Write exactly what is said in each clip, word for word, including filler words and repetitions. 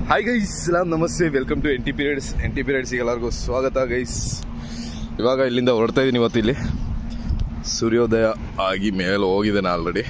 Hi guys, ಸಲಾಮ್ ನಮಸ್ತೆ, welcome to N T periods. N T ಪೀರಿಯಡ್ಸ್ಗೆ ಎಲ್ಲರಿಗೂ ಸ್ವಾಗತ ಗೈಸ್. ಇವಾಗ ಇಲ್ಲಿಂದ ಹೊರಡ್ತಾ ಇದ್ದೀನಿ. ಇವತ್ತು ಇಲ್ಲಿ ಸೂರ್ಯೋದಯ ಆಗಿ ಮೇಲೆ ಹೋಗಿದ್ದೇನೆ ಆಲ್ರೆಡಿ.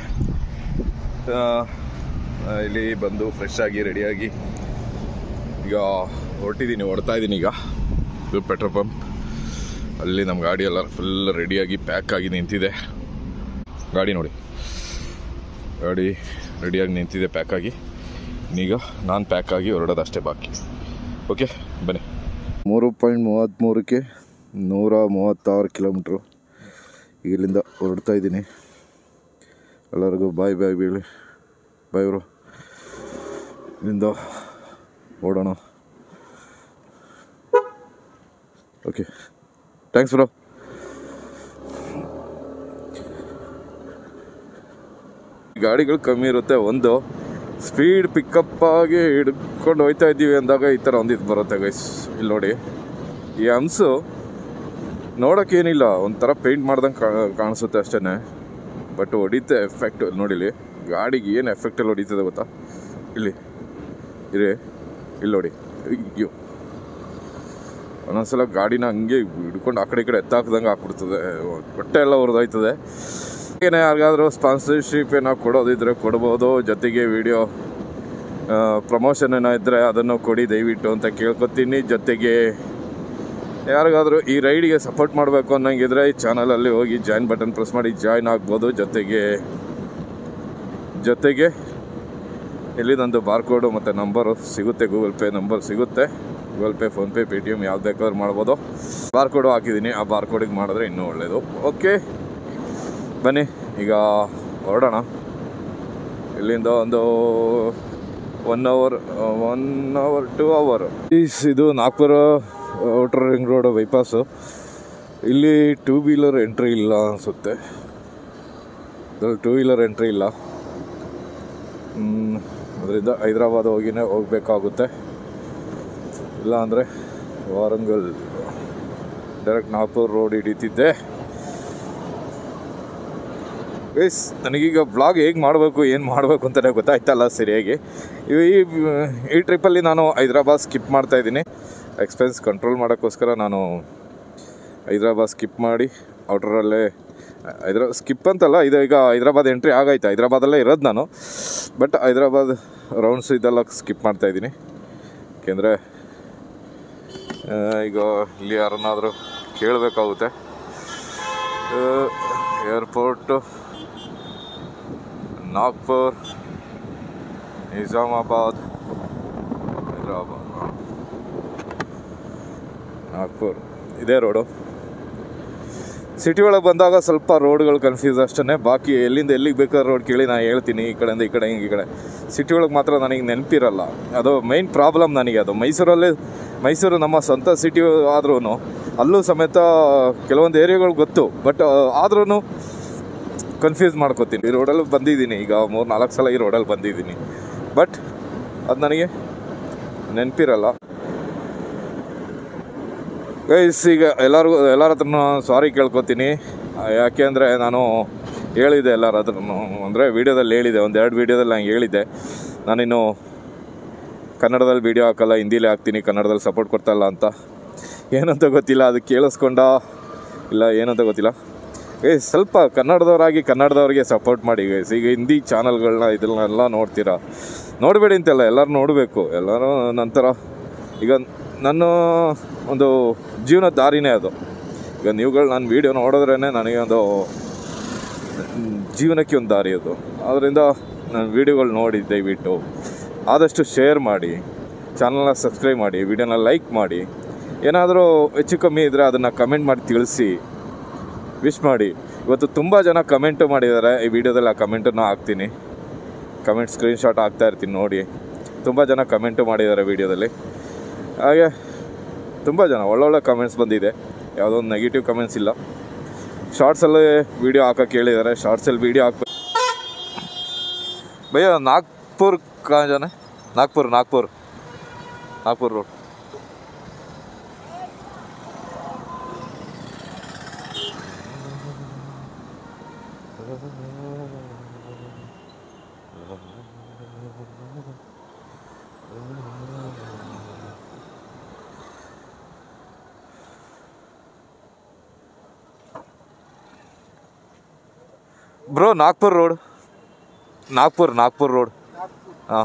ಇಲ್ಲಿ ಬಂದು ಫ್ರೆಶ್ ಆಗಿ ರೆಡಿಯಾಗಿ ಈಗ ಹೊರಟಿದ್ದೀನಿ, ಹೊರಡ್ತಾ ಇದ್ದೀನಿ. ಈಗ ಇದು ಪೆಟ್ರೋಲ್ ಪಂಪ್, ಅಲ್ಲಿ ನಮ್ಮ ಗಾಡಿ ಎಲ್ಲ ಫುಲ್ ರೆಡಿಯಾಗಿ ಪ್ಯಾಕ್ ಆಗಿ ನಿಂತಿದೆ. ಗಾಡಿ ನೋಡಿ, ಗಾಡಿ ರೆಡಿಯಾಗಿ ನಿಂತಿದೆ ಪ್ಯಾಕ್ ಆಗಿ. ಈಗ ನಾನು ಪ್ಯಾಕ್ ಆಗಿ ಹೊರಡೋದು ಅಷ್ಟೇ ಬಾಕಿ. ಓಕೆ ಬನ್ನಿ. ಮೂರು ಪಾಯಿಂಟ್ ಮೂವತ್ತ್ಮೂರಕ್ಕೆ ನೂರ ಮೂವತ್ತಾರು ಕಿಲೋಮೀಟ್ರು ಇಲ್ಲಿಂದ ಹೊರಡ್ತಾ ಇದ್ದೀನಿ. ಎಲ್ಲರಿಗೂ ಬಾಯ್ ಬಾಯ್ ಬೀಳಿ ಬಾಯ್ ಬ್ರೋ. ಇಲ್ಲಿಂದ ಓಡೋಣ. Okay, thanks bro. ಗಾಡಿಗಳು ಕಮ್ಮಿ ಇರುತ್ತೆ. ಒಂದು ಸ್ಪೀಡ್ ಪಿಕಪ್ ಆಗಿ ಹಿಡ್ಕೊಂಡು ಹೋಗ್ತಾ ಇದ್ದೀವಿ ಅಂದಾಗ ಈ ಥರ ಒಂದಿದ್ದು ಬರುತ್ತೆ ಗೈಸ್. ಇಲ್ಲಿ ನೋಡಿ, ಈ ಹಂಸು ನೋಡೋಕ್ಕೇನಿಲ್ಲ, ಒಂಥರ ಪೇಂಟ್ ಮಾಡ್ದಂಗೆ ಕಾಣಿಸುತ್ತೆ ಅಷ್ಟೇ. ಬಟ್ ಹೊಡಿತೆ ಎಫೆಕ್ಟ್ ನೋಡಿಲಿ, ಗಾಡಿಗೆ ಏನು ಎಫೆಕ್ಟಲ್ಲಿ ಹೊಡಿತದೆ ಗೊತ್ತಾ? ಇಲ್ಲಿ ಇರೇ, ಇಲ್ಲಿ ನೋಡಿ, ಅಯ್ಯೋ ಒಂದೊಂದ್ಸಲ ಗಾಡಿನ ಹಂಗೆ ಹಿಡ್ಕೊಂಡು ಆ ಕಡೆ ಈ ಕಡೆ ಎತ್ತಾಕ್ದಂಗೆ ಹಾಕ್ಬಿಡ್ತದೆ, ಬಟ್ಟೆ ಎಲ್ಲ ಹೊರದೋಯ್ತದೆ. ಏನೇ ಯಾರಿಗಾದರೂ ಸ್ಪಾನ್ಸರ್ಶಿಪ್ ಏನೋ ಕೊಡೋದಿದ್ರೆ ಕೊಡ್ಬೋದು, ಜೊತೆಗೆ ವಿಡಿಯೋ ಪ್ರಮೋಷನ್ ಏನೋ ಇದ್ದರೆ ಅದನ್ನು ಕೊಡಿ ದಯವಿಟ್ಟು ಅಂತ ಕೇಳ್ಕೊತೀನಿ. ಜೊತೆಗೆ ಯಾರಿಗಾದರೂ ಈ ರೈಡಿಗೆ ಸಪೋರ್ಟ್ ಮಾಡಬೇಕು ಅನ್ನೋಂಗಿದ್ರೆ ಈ ಚಾನಲಲ್ಲಿ ಹೋಗಿ ಜಾಯಿನ್ ಬಟನ್ ಪ್ರೆಸ್ ಮಾಡಿ ಜಾಯ್ನ್ ಆಗ್ಬೋದು. ಜೊತೆಗೆ ಜೊತೆಗೆ ಇಲ್ಲಿ ನಂದು ಬಾರ್ಕೋಡು ಮತ್ತು ನಂಬರು ಸಿಗುತ್ತೆ, ಗೂಗಲ್ ಪೇ ನಂಬರ್ ಸಿಗುತ್ತೆ. Google Pay, PhonePe, Paytm ಯಾವ್ದು ಬೇಕಾದ್ರೂ ಮಾಡ್ಬೋದು. ಬಾರ್ಕೋಡು ಹಾಕಿದ್ದೀನಿ, ಆ ಬಾರ್ಕೋಡಿಗೆ ಮಾಡಿದ್ರೆ ಇನ್ನೂ ಒಳ್ಳೆಯದು. ಓಕೆ ಬನ್ನಿ, ಈಗ ಹೊರಡೋಣ. ಇಲ್ಲಿಂದ ಒಂದು one hour one hour two hour ಇದು Nagpur outer ring road bypass. ಇಲ್ಲಿ ಟೂ ವೀಲರ್ ಎಂಟ್ರಿ ಇಲ್ಲ ಅನಿಸುತ್ತೆ, ಇದರಲ್ಲಿ ಟೂ ವೀಲರ್ ಎಂಟ್ರಿ ಇಲ್ಲ. ಅದರಿಂದ ಹೈದ್ರಾಬಾದ್ ಹೋಗಿನೇ ಹೋಗಬೇಕಾಗುತ್ತೆ, ಇಲ್ಲ ಅಂದರೆ ವಾರಂಗಲ್ ಡೈರೆಕ್ಟ್ ನಾಗ್ಪುರ್ ರೋಡ್ ಹಿಡಿತಿದ್ದೆ. ಗೈಸ್, ನನಗೀಗ ಬ್ಲಾಗ್ ಹೇಗೆ ಮಾಡಬೇಕು, ಏನು ಮಾಡಬೇಕು ಅಂತಲೇ ಗೊತ್ತಾಯ್ತಲ್ಲ ಸರಿಯಾಗಿ. ಈ ಈ ಟ್ರಿಪ್ಪಲ್ಲಿ ನಾನು ಹೈದ್ರಾಬಾದ್ ಸ್ಕಿಪ್ ಮಾಡ್ತಾಯಿದ್ದೀನಿ. ಎಕ್ಸ್ಪೆನ್ಸ್ ಕಂಟ್ರೋಲ್ ಮಾಡೋಕ್ಕೋಸ್ಕರ ನಾನು ಹೈದ್ರಾಬಾದ್ ಸ್ಕಿಪ್ ಮಾಡಿ ಔಟರಲ್ಲೇ ಹೈದ್ರಾ ಸ್ಕಿಪ್ ಅಂತಲ್ಲ, ಇದು ಈಗ ಹೈದ್ರಾಬಾದ್ ಎಂಟ್ರಿ ಆಗೈತೆ, ಹೈದ್ರಾಬಾದಲ್ಲೇ ಇರೋದು ನಾನು. ಬಟ್ ಹೈದ್ರಾಬಾದ್ ರೌಂಡ್ಸ್ ಇದೆಲ್ಲ ಸ್ಕಿಪ್ ಮಾಡ್ತಾಯಿದ್ದೀನಿ. ಏಕೆಂದರೆ ಈಗ ಇಲ್ಲಿ ಯಾರನ್ನಾದರೂ ಕೇಳಬೇಕಾಗುತ್ತೆ. ಏರ್ಪೋರ್ಟು ನಾಗ್ಪುರ್, ನಿಜಾಮಾಬಾದ್, ಹೈದ್ರಾಬಾದ್, ನಾಗ್ಪುರ್ ಇದೇ ರೋಡು. ಸಿಟಿ ಒಳಗೆ ಬಂದಾಗ ಸ್ವಲ್ಪ ರೋಡ್ಗಳು ಕನ್ಫ್ಯೂಸ್ ಅಷ್ಟೇ. ಬಾಕಿ ಎಲ್ಲಿಂದ ಎಲ್ಲಿಗೆ ಬೇಕಾದ್ರೆ ರೋಡ್ ಕೇಳಿ ನಾನು ಹೇಳ್ತೀನಿ, ಈ ಕಡೆಯಿಂದ ಈ ಕಡೆ ಹಿಂಗೆ ಈ ಕಡೆ. ಸಿಟಿ ಒಳಗೆ ಮಾತ್ರ ನನಗೆ ನೆನಪಿರಲ್ಲ, ಅದು ಮೈನ್ ಪ್ರಾಬ್ಲಮ್ ನನಗೆ. ಅದು ಮೈಸೂರಲ್ಲಿ, ಮೈಸೂರು ನಮ್ಮ ಸ್ವಂತ ಸಿಟಿ ಆದ್ರೂ ಅಲ್ಲೂ ಸಮೇತ ಕೆಲವೊಂದು ಏರಿಯಾಗಳು ಗೊತ್ತು, ಬಟ್ ಆದ್ರೂ ಕನ್ಫ್ಯೂಸ್ ಮಾಡ್ಕೋತೀನಿ. ಈ ರೋಡಲ್ಲಿ ಬಂದಿದ್ದೀನಿ, ಈಗ ಮೂರು ನಾಲ್ಕು ಸಲ ಈ ರೋಡಲ್ಲಿ ಬಂದಿದ್ದೀನಿ, ಬಟ್ ಅದು ನನಗೆ ನೆನಪಿರಲ್ಲ. ಗೈಸ್, ಈಗ ಎಲ್ಲರಿಗೂ ಎಲ್ಲರ ಹತ್ರನೂ ಸಾರಿ ಕೇಳ್ಕೊತೀನಿ. ಯಾಕೆ ಅಂದರೆ ನಾನು ಹೇಳಿದ್ದೆ ಎಲ್ಲರ ಹತ್ರನೂ, ಅಂದರೆ ವೀಡಿಯೋದಲ್ಲಿ ಹೇಳಿದೆ, ಒಂದು ಎರಡು ವೀಡಿಯೋದಲ್ಲಿ ನಂಗೆ ಹೇಳಿದ್ದೆ ನಾನಿನ್ನು ಕನ್ನಡದಲ್ಲಿ ವೀಡಿಯೋ ಹಾಕಲ್ಲ, ಹಿಂದಿಲೇ ಹಾಕ್ತೀನಿ, ಕನ್ನಡದಲ್ಲಿ ಸಪೋರ್ಟ್ ಕೊಡ್ತಾಯಿಲ್ಲ ಅಂತ. ಏನಂತ ಗೊತ್ತಿಲ್ಲ, ಅದು ಕೇಳಿಸ್ಕೊಂಡ ಇಲ್ಲ ಏನಂತ ಗೊತ್ತಿಲ್ಲ. ಗೈಸ್, ಸ್ವಲ್ಪ ಕನ್ನಡದವರಾಗಿ ಕನ್ನಡದವ್ರಿಗೆ ಸಪೋರ್ಟ್ ಮಾಡಿ ಗೈಸ್. ಈಗ ಹಿಂದಿ ಚಾನಲ್ಗಳನ್ನ ಇದನ್ನೆಲ್ಲ ನೋಡ್ತೀರಾ, ನೋಡಬೇಡಿ ಅಂತೆಲ್ಲ, ಎಲ್ಲರೂ ನೋಡಬೇಕು. ಎಲ್ಲರೂ ನಂತರ ಈಗ ನನ್ನ ಒಂದು ಜೀವನ ದಾರಿನೇ ಅದು. ಈಗ ನೀವುಗಳು ನನ್ನ ವೀಡಿಯೋ ನೋಡಿದ್ರೇ ನನಗೆ ಒಂದು ಜೀವನಕ್ಕೆ ಒಂದು ದಾರಿ ಅದು. ಆದ್ದರಿಂದ ನನ್ನ ವೀಡಿಯೋಗಳು ನೋಡಿ ದಯವಿಟ್ಟು ಆದಷ್ಟು ಶೇರ್ ಮಾಡಿ, ಚಾನಲ್ನ ಸಬ್ಸ್ಕ್ರೈಬ್ ಮಾಡಿ, ವೀಡಿಯೋನ ಲೈಕ್ ಮಾಡಿ. ಏನಾದರೂ ಹೆಚ್ಚು ಕಮ್ಮಿ ಇದ್ದರೆ ಅದನ್ನು ಕಮೆಂಟ್ ಮಾಡಿ ತಿಳಿಸಿ, ವಿಶ್ ಮಾಡಿ. ಇವತ್ತು ತುಂಬ ಜನ ಕಮೆಂಟು ಮಾಡಿದ್ದಾರೆ, ಈ ವಿಡಿಯೋದಲ್ಲಿ ಆ ಕಮೆಂಟನ್ನು ಹಾಕ್ತೀನಿ, ಕಮೆಂಟ್ ಸ್ಕ್ರೀನ್ಶಾಟ್ ಹಾಕ್ತಾ ಇರ್ತೀನಿ ನೋಡಿ. ತುಂಬ ಜನ ಕಮೆಂಟು ಮಾಡಿದ್ದಾರೆ ವಿಡಿಯೋದಲ್ಲಿ, ಹಾಗೆ ತುಂಬ ಜನ ಒಳ್ಳೊಳ್ಳೆ ಕಮೆಂಟ್ಸ್ ಬಂದಿದೆ, ಯಾವುದೋ ಒಂದು ನೆಗೆಟಿವ್ ಕಮೆಂಟ್ಸ್ ಇಲ್ಲ. ಶಾರ್ಟ್ಸಲ್ಲಿ ವೀಡಿಯೋ ಹಾಕೋಕ್ಕೆ ಹೇಳಿದ್ದಾರೆ, ಶಾರ್ಟ್ಸಲ್ಲಿ ವೀಡಿಯೋ ಹಾಕ್ಬೇಕು. ಭಯ್ಯ ನಾಗ್ಪುರ್ ಕಾ ಜನ Nagpur Nagpur Nagpur road. Bro Nagpur road Nagpur Nagpur road हाँ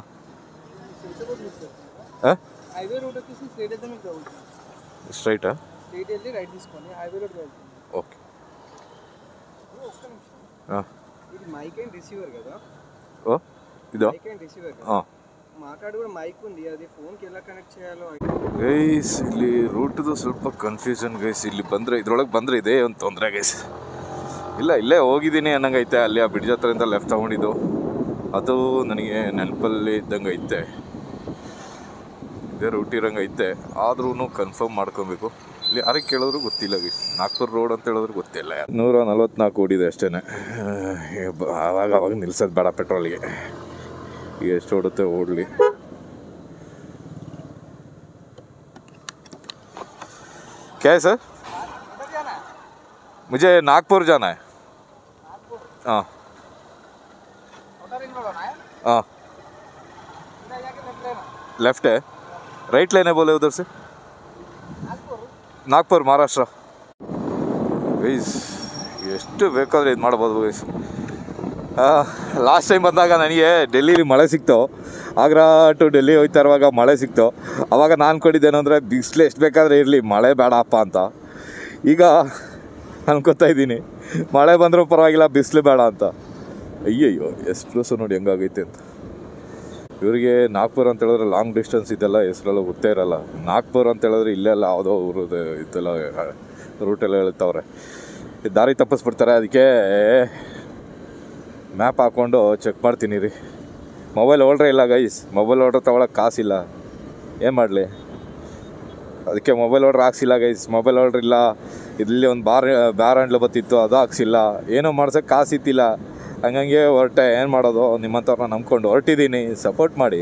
హైవే రోడ్ వచ్చేసి స్ట్రైట్ అయితే మీకు స్ట్రైటా స్ట్రైట్ వెళ్ళి రైట్ తీసుకోండి హైవే రోడ్ వెళ్తుంది ఓకే ఒక్క నిమిషం ఇది మైక్ అండ్ రిసీవర్ కదా ఓ ఇదో మైక్ అండ్ రిసీవర్ ఆ మాట్లాడు కూడా మైక్ ఉంది అది ಫೋನ್ಗೆ ఎలా ಕನೆಕ್ಟ್ చేయాలో ಗೈಸ್ ಇಲ್ಲಿ ರೂಟ್ದು ಸ್ವಲ್ಪ ಕನ್ಫ್ಯೂಷನ್ ಗೈಸ್ ಇಲ್ಲಿ ಬಂದರೆ ಇದ್ರೊಳಗೆ ಬಂದರೆ ಇದೇ ಒಂದು ತೊಂದರೆ ಗೈಸ್ ಇಲ್ಲ ಇಲ್ಲೇ ಹೋಗಿದ್ದೀನಿ ಅನ್ನಂಗೈತೆ ಅಲ್ಲಿ ಆ ಬ್ರಿಡ್ಜ್ ಹತ್ರದಿಂದ ಲೆಫ್ಟ್ ತೊಗೊಂಡಿದ್ದು ಅದು ನನಗೆ ನೆನಪಲ್ಲಿ ಇದ್ದಂಗೆ ಐತೆ ಇದೇ ರೂಟ್ ಇರಂಗೆ ಐತೆ ಆದ್ರೂ ಕನ್ಫರ್ಮ್ ಮಾಡ್ಕೊಬೇಕು ಇಲ್ಲಿ ಯಾರಿಗೆ ಕೇಳಿದ್ರು ಗೊತ್ತಿಲ್ಲ ಗೈಸ್ ನಾಗ್ಪುರ್ ರೋಡ್ ಅಂತ ಹೇಳಿದ್ರು ಗೊತ್ತಿಲ್ಲ ನೂರ ನಲ್ವತ್ನಾಲ್ಕು ಓಡಿದೆ ಅಷ್ಟೇ ಆವಾಗ ಅವಾಗ ನಿಲ್ಸೋದು ಬೇಡ ಪೆಟ್ರೋಲ್ಗೆ ಈಗ ಎಷ್ಟು ಓಡುತ್ತೆ ಓಡಲಿ क्या है सर मुझे नागपुर जाना है हाँ हाँ लेफ्ट है राइट लेने बोले उधर से नागपुर महाराष्ट्र ಗೈಸ್ ಎಷ್ಟು ಬೇಕಾದರೆ ಇದು ಮಾಡ್ಬೋದು ಗೈಸ್ ಲಾಸ್ಟ್ ಟೈಮ್ ಬಂದಾಗ ನನಗೆ ಡೆಲ್ಲಿಲಿ ಮಳೆ ಸಿಕ್ತು ಆಗ್ರಾ ಟು ಡೆಲ್ಲಿ ಹೋಗ್ತಾ ಇರುವಾಗ ಮಳೆ ಸಿಕ್ತು ಆವಾಗ ನಾನು ಅನ್ಕೊಂಡಿದ್ದೇನೆ ಅಂದರೆ ಬಿಸಿಲು ಎಷ್ಟು ಬೇಕಾದರೆ ಇರಲಿ ಮಳೆ ಬೇಡಪ್ಪ ಅಂತ ಈಗ ಅನ್ಕೋತಾ ಇದ್ದೀನಿ ಮಳೆ ಬಂದರೂ ಪರವಾಗಿಲ್ಲ ಬಿಸಿಲು ಬೇಡ ಅಂತ ಅಯ್ಯಯ್ಯೋ ಎಷ್ಟು ಪ್ಲಸ್ ನೋಡಿ ಹೆಂಗಾಗೈತೆ ಅಂತ ಇವರಿಗೆ ನಾಗ್ಪುರ್ ಅಂತ ಹೇಳಿದ್ರೆ ಲಾಂಗ್ ಡಿಸ್ಟೆನ್ಸ್ ಇದೆಲ್ಲ ಹೆಸರೆಲ್ಲ ಗೊತ್ತೇ ಇರಲ್ಲ ನಾಗ್ಪುರ್ ಅಂತ ಹೇಳಿದ್ರೆ ಇಲ್ಲೆಲ್ಲ ಯಾವುದೋ ಊರದು ಇದೆಲ್ಲ ರೂಟೆಲ್ಲ ಹೇಳ್ತಾವ್ರೆ ದಾರಿ ತಪ್ಪಿಸ್ಬಿಡ್ತಾರೆ ಅದಕ್ಕೆ ಮ್ಯಾಪ್ ಹಾಕ್ಕೊಂಡು ಚೆಕ್ ಮಾಡ್ತೀನಿ ರೀ ಮೊಬೈಲ್ ಹೋಲ್ಡ್ರೆ ಇಲ್ಲ ಗೈಸ್ ಮೊಬೈಲ್ ಹೋಲ್ಡ್ರ್ ತೊಗೊಳಕ್ಕೆ ಕಾಸಿಲ್ಲ ಏನು ಮಾಡಲಿ ಅದಕ್ಕೆ ಮೊಬೈಲ್ ಹೋಲ್ಡ್ರ್ ಹಾಕ್ಸಿಲ್ಲ ಗೈಸ್ ಮೊಬೈಲ್ ಹೋಲ್ಡ್ರ್ ಇಲ್ಲ ಇಲ್ಲಿ ಒಂದು ಬಾರ್ ಬ್ಯಾರ್ ಹ್ಯಾಂಡ್ಲ್ ಬತ್ತಿತ್ತು ಅದು ಹಾಕ್ಸಿಲ್ಲ ಏನೋ ಮಾಡ್ಸೋಕ್ಕೆ ಕಾಸಿತ್ತಿಲ್ಲ ಹಂಗಂಗೆ ಹೊರಟೆ ಏನು ಮಾಡೋದು ನಿಮ್ಮಂಥವ್ರನ್ನ ನಂಬ್ಕೊಂಡು ಹೊರಟಿದ್ದೀನಿ ಸಪೋರ್ಟ್ ಮಾಡಿ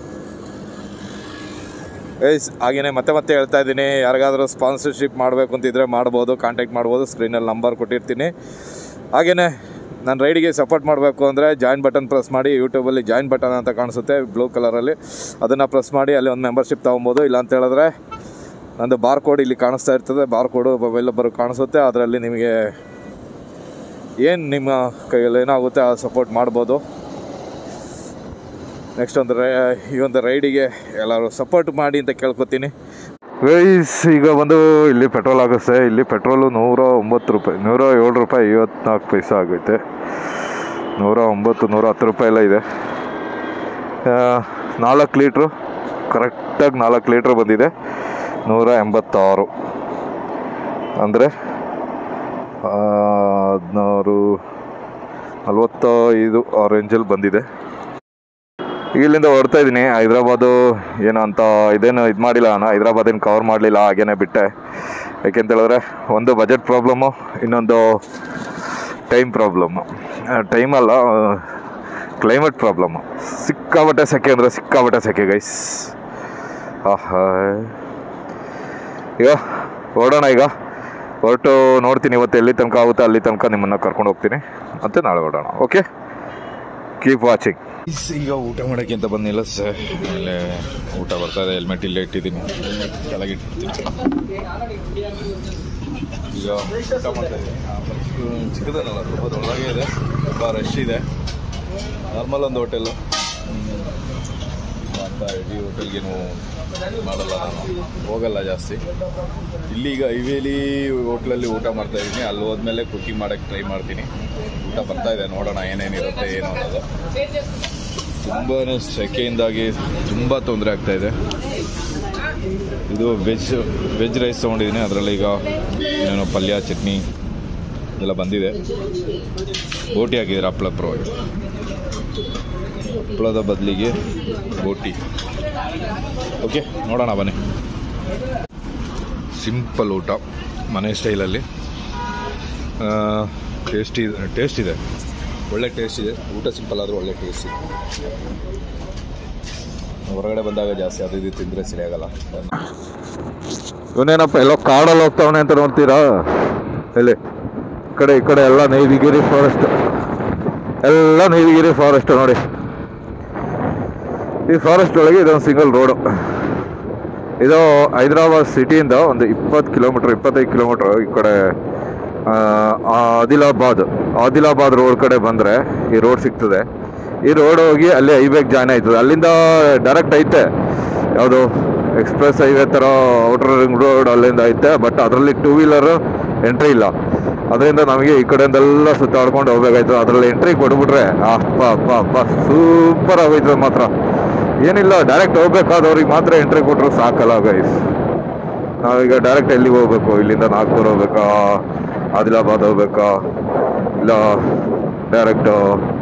ಗೈಸ್ ಹಾಗೆಯೇ ಮತ್ತೆ ಮತ್ತೆ ಹೇಳ್ತಾ ಇದ್ದೀನಿ ಯಾರಿಗಾದರೂ ಸ್ಪಾನ್ಸರ್ಶಿಪ್ ಮಾಡಬೇಕು ಅಂತಿದ್ರೆ ಮಾಡ್ಬೋದು ಕಾಂಟ್ಯಾಕ್ಟ್ ಮಾಡ್ಬೋದು ಸ್ಕ್ರೀನಲ್ಲಿ ನಂಬರ್ ಕೊಟ್ಟಿರ್ತೀನಿ ಹಾಗೆಯೇ ನನ್ನ ರೈಡಿಗೆ ಸಪೋರ್ಟ್ ಮಾಡಬೇಕು ಅಂದರೆ ಜಾಯಿನ್ ಬಟನ್ ಪ್ರೆಸ್ ಮಾಡಿ ಯೂಟ್ಯೂಬಲ್ಲಿ ಜಾಯಿನ್ ಬಟನ್ ಅಂತ ಕಾಣಿಸುತ್ತೆ ಬ್ಲೂ ಕಲರಲ್ಲಿ ಅದನ್ನು ಪ್ರೆಸ್ ಮಾಡಿ ಅಲ್ಲಿ ಒಂದು ಮೆಂಬರ್ಶಿಪ್ ತೊಗೊಬೋದು ಇಲ್ಲ ಅಂತ ಹೇಳಿದ್ರೆ ನಂದು ಬಾರ್ ಕೋಡ್ ಇಲ್ಲಿ ಕಾಣಿಸ್ತಾ ಇರ್ತದೆ ಬಾರ್ ಕೋಡು ಮೊಬೈಲ್ ನಂಬರು ಕಾಣಿಸುತ್ತೆ ಅದರಲ್ಲಿ ನಿಮಗೆ ಏನು ನಿಮ್ಮ ಕೈಯಲ್ಲಿ ಏನಾಗುತ್ತೆ ಆ ಸಪೋರ್ಟ್ ಮಾಡ್ಬೋದು ನೆಕ್ಸ್ಟ್ ಒಂದು ರೈ ಈ ಒಂದು ರೈಡಿಗೆ ಎಲ್ಲರೂ ಸಪೋರ್ಟ್ ಮಾಡಿ ಅಂತ ಕೇಳ್ಕೊತೀನಿ ಗೈಸ್ ಈಗ ಬಂದು ಇಲ್ಲಿ ಪೆಟ್ರೋಲ್ ಆಗುತ್ತೆ ಇಲ್ಲಿ ಪೆಟ್ರೋಲು ನೂರ ಒಂಬತ್ತು ರೂಪಾಯಿ ನೂರ ಏಳು ರೂಪಾಯಿ ಐವತ್ನಾಲ್ಕು ಪೈಸೆ ಆಗೈತೆ ನೂರ ಒಂಬತ್ತು ನೂರ ಹತ್ತು ರೂಪಾಯಿ ಎಲ್ಲ ಇದೆ ನಾಲ್ಕು ಲೀಟ್ರು ಕರೆಕ್ಟಾಗಿ ನಾಲ್ಕು ಲೀಟ್ರ್ ಬಂದಿದೆ ನೂರ ಎಂಬತ್ತಾರು ಅಂದರೆ ಹದಿನಾರು ನಲ್ವತ್ತೈದು ಆ ರೇಂಜಲ್ಲಿ ಬಂದಿದೆ ಇಲ್ಲಿಂದ ಹೊರಡ್ತಾ ಇದ್ದೀನಿ ಹೈದ್ರಾಬಾದು ಏನೋ ಅಂತ ಇದೇನು ಇದು ಮಾಡಿಲ್ಲ ನಾನು ಹೈದ್ರಾಬಾದೇನು ಕವರ್ ಮಾಡಲಿಲ್ಲ ಹಾಗೇನೆ ಬಿಟ್ಟೆ ಯಾಕೆಂತ ಹೇಳಿದ್ರೆ ಒಂದು ಬಜೆಟ್ ಪ್ರಾಬ್ಲಮ್ಮು ಇನ್ನೊಂದು ಟೈಮ್ ಪ್ರಾಬ್ಲಮ್ಮು ಟೈಮಲ್ಲ ಕ್ಲೈಮೇಟ್ ಪ್ರಾಬ್ಲಮ್ಮು ಸಿಕ್ಕಾಬಟ್ಟೆ ಸೆಕೆ ಅಂದರೆ ಸಿಕ್ಕಾಬಟ್ಟೆ ಸೆಕೆ ಗೈಸ್ ಆಹಾ ಈಗ ಹೊರಡೋಣ ಈಗ ಹೊರಟು ನೋಡ್ತೀನಿ ಇವತ್ತು ಎಲ್ಲಿ ತನಕ ಆಗುತ್ತೆ ಅಲ್ಲಿ ತನಕ ನಿಮ್ಮನ್ನು ಕರ್ಕೊಂಡು ಹೋಗ್ತೀನಿ ಮತ್ತು ನಾಳೆ ಹೊರಡೋಣ ಓಕೆ ಕೀಪ್ ವಾಚಿಂಗ್ ಈಗ ಊಟ ಮಾಡೋಕ್ಕೆ ಅಂತ ಬಂದಿಲ್ಲ ಸರ್ ಆಮೇಲೆ ಊಟ ಬರ್ತಾಯಿದೆ ಹೆಲ್ಮೆಟ್ ಇಲ್ಲೇ ಇಟ್ಟಿದ್ದೀನಿ ಕೆಳಗಿಟ್ಟಿರ್ತೀನಿ ಈಗ ಊಟ ಮಾಡ್ತಾಯಿದ್ದೀನಿ ಚಿಕ್ಕದಲ್ಲ ತುಂಬ ದೊಡ್ಡದಾಗೆ ಇದೆ ತುಂಬ ರಶ್ ಇದೆ ನಾರ್ಮಲ್ ಒಂದು ಹೋಟೆಲ್ಲು ಅಂತ ಇಡೀ ಹೋಟೆಲ್ಗೇನು ಮಾಡಲ್ಲ ನಾನು ಹೋಗಲ್ಲ ಜಾಸ್ತಿ ಇಲ್ಲಿಗ ಹೈವೇಲಿ ಹೋಟ್ಲಲ್ಲಿ ಊಟ ಮಾಡ್ತಾಯಿದ್ದೀನಿ ಅಲ್ಲಿ ಹೋದ್ಮೇಲೆ ಕುಕಿಂಗ್ ಮಾಡೋಕ್ಕೆ ಟ್ರೈ ಮಾಡ್ತೀನಿ ಊಟ ಬರ್ತಾಯಿದೆ ನೋಡೋಣ ಏನೇನಿರುತ್ತೆ ಏನು ಅನ್ನೋದು ತುಂಬಾ ಸೆಕೆಯಿಂದಾಗಿ ತುಂಬ ತೊಂದರೆ ಆಗ್ತಾಯಿದೆ ಇದು ವೆಜ್ ವೆಜ್ ರೈಸ್ ತೊಗೊಂಡಿದ್ದೀನಿ ಅದರಲ್ಲಿ ಈಗ ಏನೇನೋ ಪಲ್ಯ ಚಟ್ನಿ ಇದೆಲ್ಲ ಬಂದಿದೆ ಬೋಟಿ ಹಾಕಿದ್ದಾರೆ ಹಪ್ಪಳ ಪರವಾಗಿ ಹಪ್ಪಳದ ಬದಲಿಗೆ ಬೋಟಿ ಓಕೆ ನೋಡೋಣ ಬನ್ನಿ ಸಿಂಪಲ್ ಊಟ ಮನೆ ಸ್ಟೈಲಲ್ಲಿ ಟೇಸ್ಟಿ ಟೇಸ್ಟ್ ಇದೆ ಒಳ್ಳೆ ಟೇಸ್ಟ್ ಇದೆ ಊಟ ಸಿಂಪಲ್ ಆದರೂ ಒಳ್ಳೆ ಟೇಸ್ಟ್ ಇದೆ ಹೊರಗಡೆ ಬಂದಾಗ ಜಾಸ್ತಿ ಅದು ಇದು ತಿಂದರೆ ಸರಿಯಾಗಲ್ಲ ಇವನೇನಪ್ಪ ಎಲ್ಲೋ ಕಾಡಲ್ಲಿ ಹೋಗ್ತಾವನೆ ಅಂತ ನೋಡ್ತೀರಾ ಎಲ್ಲಿ ಈ ಕಡೆ ಈ ಕಡೆ ಎಲ್ಲ ನೈವಿಗಿರಿ ಫಾರೆಸ್ಟ್ ಎಲ್ಲ ನೈವಿಗಿರಿ ಫಾರೆಸ್ಟ್ ನೋಡಿ ಈ ಫಾರೆಸ್ಟ್ ಒಳಗೆ ಇದೊಂದು ಸಿಂಗಲ್ ರೋಡು ಇದು ಹೈದರಾಬಾದ್ ಸಿಟಿಯಿಂದ ಒಂದು ಇಪ್ಪತ್ತು ಕಿಲೋಮೀಟ್ರ್ ಇಪ್ಪತ್ತೈದು ಕಿಲೋಮೀಟ್ರ್ ಈ ಕಡೆ ಆದಿಲಾಬಾದ್ ಆದಿಲಾಬಾದ್ ರೋಡ್ ಕಡೆ ಬಂದರೆ ಈ ರೋಡ್ ಸಿಗ್ತದೆ. ಈ ರೋಡ್ ಹೋಗಿ ಅಲ್ಲಿ ಹೈವೇಗೆ ಜಾಯ್ನ್ ಆಯ್ತದೆ. ಅಲ್ಲಿಂದ ಡೈರೆಕ್ಟ್ ಐತೆ ಯಾವುದು ಎಕ್ಸ್ಪ್ರೆಸ್ ಹೈವೇ ಥರ ಔಟರ್ ರಿಂಗ್ ರೋಡ್ ಅಲ್ಲಿಂದ ಐತೆ. ಬಟ್ ಅದರಲ್ಲಿ ಟೂ ವೀಲರು ಎಂಟ್ರಿ ಇಲ್ಲ. ಅದರಿಂದ ನಮಗೆ ಈ ಕಡೆಯಿಂದೆಲ್ಲ ಸುತ್ತಾಡ್ಕೊಂಡು ಹೋಗ್ಬೇಕಾಯ್ತದೆ. ಅದರಲ್ಲಿ ಎಂಟ್ರಿ ಕೊಟ್ಬಿಟ್ರೆ ಅಪ್ಪ ಅಪ್ಪ ಅಪ್ಪ ಸೂಪರ್ ಆಗೋಯ್ತದೆ ಮಾತ್ರ. ಏನಿಲ್ಲ, ಡೈರೆಕ್ಟ್ ಹೋಗ್ಬೇಕಾದವ್ರಿಗೆ ಮಾತ್ರ ಎಂಟ್ರಿ ಕೊಟ್ಟರು ಸಾಕಲ್ಲ ಗೈಸ್. ನಾವೀಗ ಡೈರೆಕ್ಟ್ ಎಲ್ಲಿಗೆ ಹೋಗ್ಬೇಕು? ಇಲ್ಲಿಂದ ನಾಗ್ಪುರ್ ಹೋಗ್ಬೇಕಾ, ಆದಿಲಾಬಾದ್ ಹೋಗ್ಬೇಕಾ, ಇಲ್ಲ ಡೈರೆಕ್ಟು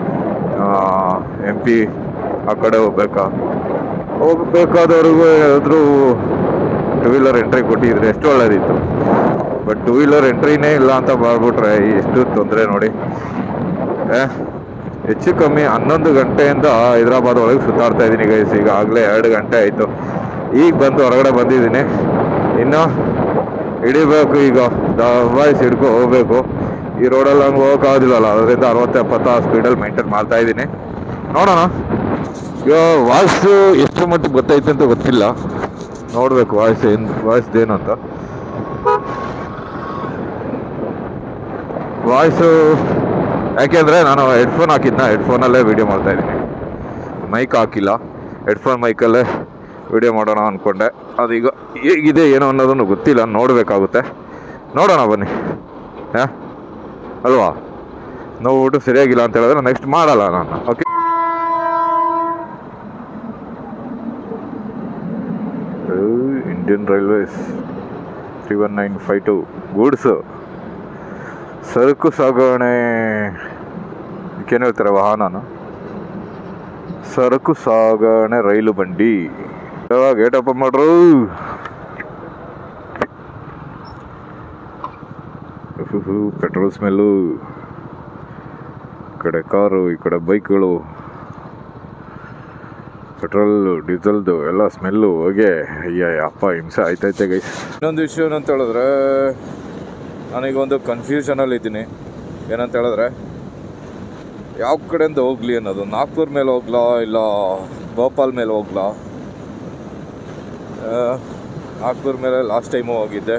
ಎಂ ಪಿ ಆ ಕಡೆ ಹೋಗ್ಬೇಕಾ? ಹೋಗ್ಬೇಕಾದವ್ರಿಗೂ ಆದರೂ ಟೂ ವೀಲರ್ ಎಂಟ್ರಿ ಕೊಟ್ಟಿದ್ರೆ ಎಷ್ಟು ಒಳ್ಳೇದಿತ್ತು. ಬಟ್ ಟೂ ವೀಲರ್ ಎಂಟ್ರಿನೇ ಇಲ್ಲ ಅಂತ ಮಾಡ್ಬಿಟ್ರೆ ಎಷ್ಟು ತೊಂದರೆ ನೋಡಿ. ಹೆಚ್ಚು ಕಮ್ಮಿ ಹನ್ನೊಂದು ಗಂಟೆಯಿಂದ ಹೈದ್ರಾಬಾದ್ ಒಳಗೆ ಸುತ್ತಾಡ್ತಾ ಇದ್ದೀನಿ ಗೈಸ್. ಈಗಾಗಲೇ ಎರಡು ಗಂಟೆ ಆಯಿತು. ಈಗ ಬಂದು ಹೊರಗಡೆ ಬಂದಿದ್ದೀನಿ. ಇನ್ನು ಹಿಡಿಬೇಕು, ಈಗ ದಬಾಯಿಸಿ ಹಿಡ್ಕೊ ಹೋಗ್ಬೇಕು. ಈ ರೋಡಲ್ಲಿ ಹಂಗೆ ಹೋಗೋಕ್ಕಾಗೋದಿಲ್ಲಲ್ಲ, ಅದರಿಂದ ಅರವತ್ತು ಎಪ್ಪತ್ತು ಸ್ಪೀಡಲ್ಲಿ ಮೇಂಟೈನ್ ಮಾಡ್ತಾ ಇದ್ದೀನಿ. ನೋಡೋಣ. ಈಗ ವಾಯ್ಸು ಎಷ್ಟು ಮಟ್ಟಿಗೆ ಗೊತ್ತೈತೆ ಅಂತ ಗೊತ್ತಿಲ್ಲ, ನೋಡಬೇಕು ವಾಯ್ಸ್ ಏನು ವಾಯ್ಸ್ದೇನು ಅಂತ. ವಾಯ್ಸು ಯಾಕೆಂದರೆ ನಾನು ಹೆಡ್ಫೋನ್ ಹಾಕಿದ್ನ, ಹೆಡ್ಫೋನಲ್ಲೇ ವೀಡಿಯೋ ಮಾಡ್ತಾಯಿದ್ದೀನಿ. ಮೈಕ್ ಹಾಕಿಲ್ಲ, ಹೆಡ್ಫೋನ್ ಮೈಕಲ್ಲೇ ವೀಡಿಯೋ ಮಾಡೋಣ ಅಂದ್ಕೊಂಡೆ. ಅದೀಗ ಹೇಗಿದೆ ಏನೋ ಅನ್ನೋದನ್ನು ಗೊತ್ತಿಲ್ಲ, ನೋಡಬೇಕಾಗುತ್ತೆ. ನೋಡೋಣ ಬನ್ನಿ. ಹಾಂ ಅಲ್ವಾ, ನೋಡ್ಬಿಟ್ಟು ಸರಿಯಾಗಿಲ್ಲ ಅಂತ ಹೇಳಿದ್ರೆ ನೆಕ್ಸ್ಟ್ ಮಾಡಲ್ಲ ನಾನು. Okay, Indian railways three one nine five two goods ಸರಕು ಸಾಗಣೆ ಇದಕ್ಕೇನು ಹೇಳ್ತಾರೆ, ವಾಹನನ ಸರಕು ಸಾಗಣೆ ರೈಲು ಬಂಡಿ. ಗೇಟ್ ಓಪನ್ ಮಾಡ್ರು. Petrol smell. ಈ ಕಡೆ ಕಾರು, ಈ ಕಡೆ ಬೈಕ್ಗಳು, ಪೆಟ್ರೋಲ್ ಡೀಸೆಲ್ದು ಎಲ್ಲ ಸ್ಮೆಲ್ಲು ಹೋಗಿ ಅಯ್ಯ ಅಪ್ಪ ಹಿಂಸೆ ಆಯ್ತೈತೆ ಗೈಸ್. ಇನ್ನೊಂದು ವಿಷಯ ಏನಂತ ಹೇಳಿದ್ರೆ, ನಾನೀಗ ಒಂದು ಕನ್ಫ್ಯೂಷನಲ್ಲಿ ಇದ್ದೀನಿ. ಏನಂತ ಹೇಳಿದ್ರೆ ಯಾವ ಕಡೆಯಿಂದ ಹೋಗ್ಲಿ ಅನ್ನೋದು. ನಾಗ್ಪುರ್ ಮೇಲೆ ಹೋಗ್ಲಾ ಇಲ್ಲ ಭೋಪಾಲ್ ಮೇಲೆ ಹೋಗ್ಲಾ? ನಾಗ್ಪುರ್ ಮೇಲೆ ಲಾಸ್ಟ್ ಟೈಮು ಹೋಗಿದ್ದೆ.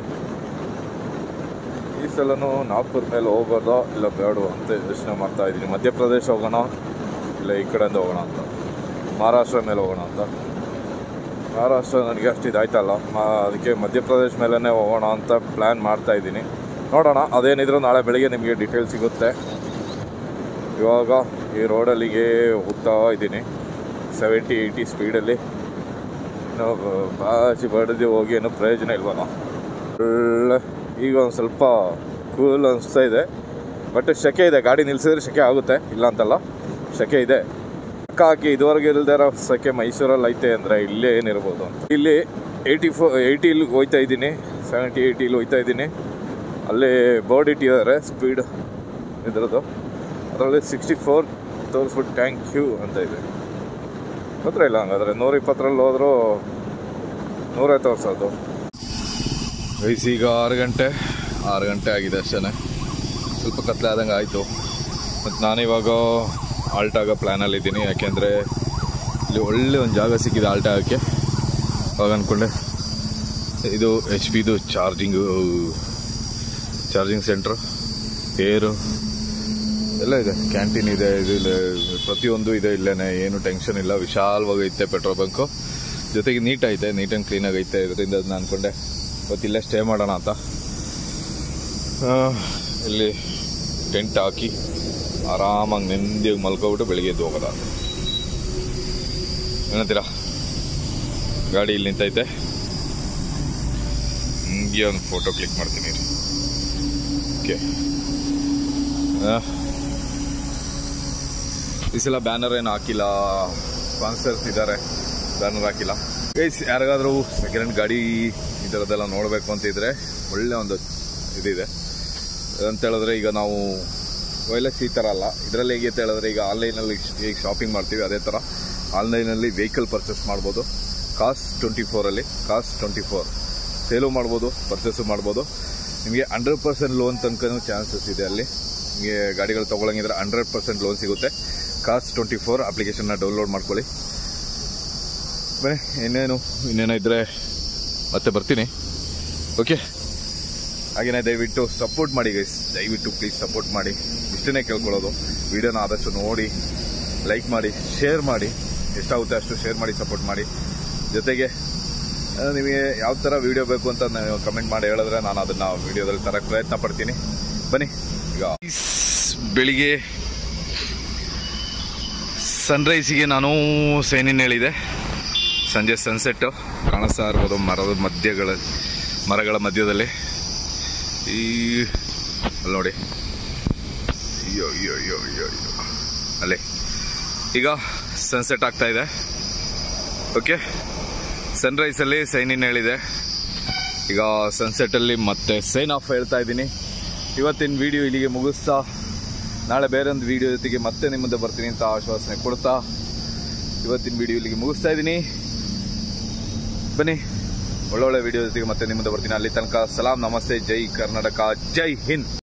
ಈ ಸಲನೂ ನಾಗ್ಪುರ್ ಮೇಲೆ ಹೋಗೋದಾ ಇಲ್ಲ ಬೇಡ ಅಂತ ಯೋಚನೆ ಮಾಡ್ತಾ ಇದ್ದೀನಿ. ಮಧ್ಯಪ್ರದೇಶ ಹೋಗೋಣ ಇಲ್ಲ ಈ ಕಡೆಯಿಂದ ಹೋಗೋಣ ಅಂತ, ಮಹಾರಾಷ್ಟ್ರ ಮೇಲೆ ಹೋಗೋಣ ಅಂತ. ಮಹಾರಾಷ್ಟ್ರ ನನಗೆ ಅಷ್ಟು ಇದಾಯ್ತಲ್ಲ, ಮಾ ಅದಕ್ಕೆ ಮಧ್ಯಪ್ರದೇಶ ಮೇಲೇ ಹೋಗೋಣ ಅಂತ ಪ್ಲ್ಯಾನ್ ಮಾಡ್ತಾ ಇದ್ದೀನಿ. ನೋಡೋಣ, ಅದೇನಿದ್ರು ನಾಳೆ ಬೆಳಿಗ್ಗೆ ನಿಮಗೆ ಡೀಟೇಲ್ ಸಿಗುತ್ತೆ. ಇವಾಗ ಈ ರೋಡಲ್ಲಿಗೆ ಹೋಗ್ತಾ ಇದ್ದೀನಿ ಸೆವೆಂಟಿ ಏಯ್ಟಿ ಸ್ಪೀಡಲ್ಲಿ. ನಾವು ಬಾಚಿ ಬಡ್ದು ಹೋಗಿ ಏನೋ ಪ್ರಯೋಜನ ಇಲ್ವಲ್ಲ. ಒಳ್ಳೆ ಈಗ ಒಂದು ಸ್ವಲ್ಪ ಕೂಲ್ ಅನಿಸ್ತಾ ಇದೆ. ಬಟ್ ಶೆಕೆ ಇದೆ, ಗಾಡಿ ನಿಲ್ಲಿಸಿದ್ರೆ ಶೆಕೆ ಆಗುತ್ತೆ, ಇಲ್ಲ ಅಂತಲ್ಲ, ಶೆಕೆ ಇದೆ. ಅಕ್ಕ ಹಾಕಿ ಇದುವರೆಗೆ ಇಲ್ಲದೆ ಇರೋ ಸೆಕೆ ಮೈಸೂರಲ್ಲಿ ಐತೆ ಅಂದರೆ ಇಲ್ಲೇ ಏನಿರ್ಬೋದು ಅಂತ. ಇಲ್ಲಿ ಏಯ್ಟಿ ಫೋ ಏಯ್ಟಿಲಿ ಹೋಗ್ತಾ ಇದ್ದೀನಿ, ಸೆವೆಂಟಿ ಏಯ್ಟಿಲಿ ಹೋಗ್ತಾ ಇದ್ದೀನಿ. ಅಲ್ಲಿ ಬೋರ್ಡ್ ಇಟ್ಟಿದ್ದಾರೆ ಸ್ಪೀಡ್ ಇದ್ರದ್ದು, ಅದರಲ್ಲಿ ಸಿಕ್ಸ್ಟಿ ಫೋರ್ ತೋರಿಸ್ಬಿಟ್ಟು ಥ್ಯಾಂಕ್ ಯು ಅಂತ ಇದೆ. ತೊಂದರೆ ಇಲ್ಲ, ಹಂಗಾದ್ರೆ ನೂರ ಇಪ್ಪತ್ತರಲ್ಲಿ ಹೋದರೂ ನೂರೇ ತೋರಿಸೋದು. ವಯಸ್ಸೀಗ ಆರು ಗಂಟೆ ಆರು ಗಂಟೆ ಆಗಿದೆ ಅಷ್ಟೇ. ಸ್ವಲ್ಪ ಕತ್ಲೆ ಆದಂಗೆ ಆಯಿತು. ಮತ್ತು ನಾನಿವಾಗ ಆಲ್ಟ್ ಆಗೋ ಪ್ಲ್ಯಾನಲ್ಲಿದ್ದೀನಿ. ಯಾಕೆಂದರೆ ಇಲ್ಲಿ ಒಳ್ಳೆ ಒಂದು ಜಾಗ ಸಿಕ್ಕಿದೆ ಆಲ್ಟ್ ಆಗೋಕ್ಕೆ. ಅವಾಗ ಅಂದ್ಕೊಂಡೆ ಇದು ಎಚ್ ಪಿದು ಚಾರ್ಜಿಂಗು ಚಾರ್ಜಿಂಗ್ ಸೆಂಟ್ರು, ಏರು ಎಲ್ಲ ಇದೆ, ಕ್ಯಾಂಟೀನ್ ಇದೆ, ಇದು ಇಲ್ಲ, ಪ್ರತಿಯೊಂದು ಇದೆ ಇಲ್ಲೇ. ಏನು ಟೆನ್ಷನ್ ಇಲ್ಲ, ವಿಶಾಲವಾಗೈತೆ ಪೆಟ್ರೋಲ್ ಬಂಕು. ಜೊತೆಗೆ ನೀಟಾಗೈತೆ, ನೀಟ್ ಆ್ಯಂಡ್ ಕ್ಲೀನಾಗೈತೆ. ಇದರಿಂದ ನಾನು ಅಂದ್ಕೊಂಡೆ ಇವತ್ತು ಇಲ್ಲೇ ಸ್ಟೇ ಮಾಡೋಣ ಅಂತ. ಇಲ್ಲಿ ಟೆಂಟ್ ಹಾಕಿ ಆರಾಮಾಗಿ ನೆಮ್ಮದಿಯಾಗಿ ಮಲ್ಕೊಬಿಟ್ಟು ಬೆಳಿಗ್ಗೆ ಎದ್ದು ಹೋಗೋದ. ಏನಂತೀರಾ? ಗಾಡಿ ಇಲ್ಲಿ ನಿಂತೈತೆ, ಹಿಂಗೆ ಒಂದು ಫೋಟೋ ಕ್ಲಿಕ್ ಮಾಡ್ತೀನಿ ರೀ. ಓಕೆ, ಈ ಸಲ ಬ್ಯಾನರ್ ಏನು ಹಾಕಿಲ್ಲ, ಸ್ಪಾನ್ಸರ್ಸ್ ಇದ್ದಾರೆ, ಬ್ಯಾನರ್ ಹಾಕಿಲ್ಲ ಗೈಸ್. ಯಾರಿಗಾದರೂ ಸೆಕೆಂಡ್ ಹ್ಯಾಂಡ್ ಗಾಡಿ ಈ ಥರದ್ದೆಲ್ಲ ನೋಡಬೇಕು ಅಂತಿದ್ರೆ ಒಳ್ಳೆ ಒಂದು ಇದಿದೆ ಅಂತ ಹೇಳಿದ್ರೆ. ಈಗ ನಾವು ವೈಲೆಕ್ಸ್ ಈ ಥರ ಅಲ್ಲ, ಇದರಲ್ಲಿ ಹೇಗೆ ಅಂತ ಹೇಳಿದ್ರೆ, ಈಗ ಆನ್ಲೈನಲ್ಲಿ ಈಗ ಶಾಪಿಂಗ್ ಮಾಡ್ತೀವಿ ಅದೇ ಥರ ಆನ್ಲೈನಲ್ಲಿ ವೆಹಿಕಲ್ ಪರ್ಚೇಸ್ ಮಾಡ್ಬೋದು. ಕಾಸ್ ಟ್ವೆಂಟಿ ಫೋರಲ್ಲಿ ಕಾಸ್ ಟ್ವೆಂಟಿ ಫೋರ್ ಸೇಲು ಮಾಡ್ಬೋದು, ಪರ್ಚೇಸು ಮಾಡ್ಬೋದು. ನಿಮಗೆ ಹಂಡ್ರೆಡ್ ಪರ್ಸೆಂಟ್ ಲೋನ್ ತನಕ ಚಾನ್ಸಸ್ ಇದೆ. ಅಲ್ಲಿ ನಿಮಗೆ ಗಾಡಿಗಳು ತೊಗೊಳಂಗಿದ್ರೆ ಹಂಡ್ರೆಡ್ ಪರ್ಸೆಂಟ್ ಲೋನ್ ಸಿಗುತ್ತೆ. ಕಾಸ್ ಟ್ವೆಂಟಿ ಫೋರ್ ಅಪ್ಲಿಕೇಶನ್ನ ಡೌನ್ಲೋಡ್ ಮಾಡ್ಕೊಳ್ಳಿ. ಬನ್ನಿ, ಇನ್ನೇನು ಇನ್ನೇನೋ ಇದ್ದರೆ ಮತ್ತೆ ಬರ್ತೀನಿ. ಓಕೆ, ಹಾಗೆಯೇ ದಯವಿಟ್ಟು ಸಪೋರ್ಟ್ ಮಾಡಿ ಗೈಸ್, ದಯವಿಟ್ಟು ಪ್ಲೀಸ್ ಸಪೋರ್ಟ್ ಮಾಡಿ. ಇಷ್ಟನ್ನೇ ಕೇಳ್ಕೊಳ್ಳೋದು. ವಿಡಿಯೋನ ಆದಷ್ಟು ನೋಡಿ ಲೈಕ್ ಮಾಡಿ, ಶೇರ್ ಮಾಡಿ, ಎಷ್ಟಾಗುತ್ತೆ ಅಷ್ಟು ಶೇರ್ ಮಾಡಿ, ಸಪೋರ್ಟ್ ಮಾಡಿ. ಜೊತೆಗೆ ನಿಮಗೆ ಯಾವ ಥರ ವಿಡಿಯೋ ಬೇಕು ಅಂತ ನೀವು ಕಮೆಂಟ್ ಮಾಡಿ ಹೇಳಿದ್ರೆ ನಾನು ಅದನ್ನು ವಿಡಿಯೋದಲ್ಲಿ ತರಕ್ಕೆ ಪ್ರಯತ್ನ ಪಡ್ತೀನಿ. ಬನ್ನಿ. ಈಗ ಬೆಳಿಗ್ಗೆ ಸನ್ರೈಸಿಗೆ ನಾನು ಸೈನಿನ್ ಹೇಳಿದೆ. ಸಂಜೆ ಸನ್ಸೆಟ್ಟು ಕಾಣಿಸ್ತಾ ಇರ್ಬೋದು ಮರದ ಮಧ್ಯಗಳ ಮರಗಳ ಮಧ್ಯದಲ್ಲಿ. ಈ ಅಲ್ಲಿ ನೋಡಿ, ಅಯ್ಯೋ ಅಯ್ಯೋ ಅಯ್ಯೋ ಅಯ್ಯೋ ಅಯ್ಯೋ ಅಲ್ಲೇ ಈಗ ಸನ್ಸೆಟ್ ಆಗ್ತಾ ಇದೆ. ಓಕೆ, ಸನ್ರೈಸಲ್ಲಿ ಸೈನ್ ಇನ್ ಹೇಳಿದೆ. ಈಗ ಸನ್ಸೆಟ್ಟಲ್ಲಿ ಮತ್ತೆ ಸೈನ್ ಆಫ್ ಹೇಳ್ತಾ ಇದ್ದೀನಿ. ಇವತ್ತಿನ ವಿಡಿಯೋ ಇಲ್ಲಿಗೆ ಮುಗಿಸ್ತಾ ನಾಳೆ ಬೇರೊಂದು ವಿಡಿಯೋ ಜೊತೆಗೆ ಮತ್ತೆ ನಿಮ್ಮ ಮುಂದೆ ಬರ್ತೀನಿ ಅಂತ ಆಶ್ವಾಸನೆ ಕೊಡ್ತಾ ಇವತ್ತಿನ ವಿಡಿಯೋ ಇಲ್ಲಿಗೆ ಮುಗಿಸ್ತಾ ಇದ್ದೀನಿ. ಬನ್ನಿ, ಒಳ್ಳೊಳ್ಳೆ ವಿಡಿಯೋ ಜೊತೆಗೆ ಮತ್ತೆ ನಿಮ್ಮ ಮುಂದೆ ಬರ್ತೀನಿ. ಅಲ್ಲಿ ತನಕ ಸಲಾಂ, ನಮಸ್ತೆ, ಜೈ ಕರ್ನಾಟಕ, ಜೈ ಹಿಂದ್.